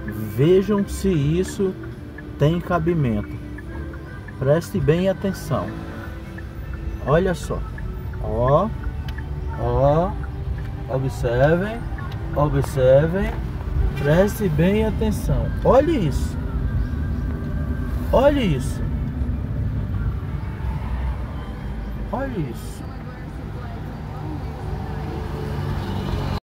Vejam se isso tem cabimento. Preste bem atenção. Olha só. Ó, ó. Observem, observem. Preste bem atenção. Olhe isso. Olhe isso. Olha isso.